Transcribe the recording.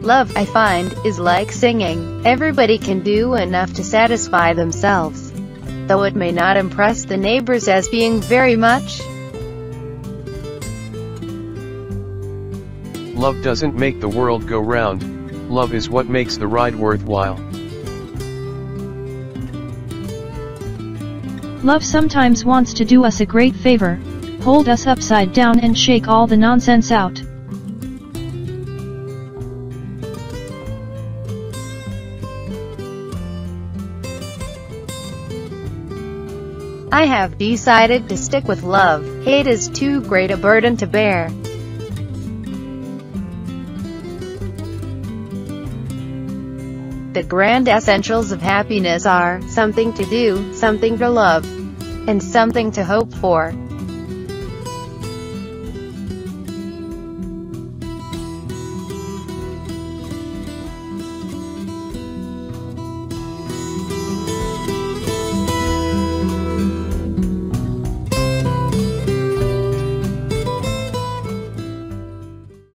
Love, I find, is like singing. Everybody can do enough to satisfy themselves, though it may not impress the neighbors as being very much. Love doesn't make the world go round. Love is what makes the ride worthwhile. Love sometimes wants to do us a great favor, hold us upside down and shake all the nonsense out. I have decided to stick with love. Hate is too great a burden to bear. The grand essentials of happiness are something to do, something to love, and something to hope for.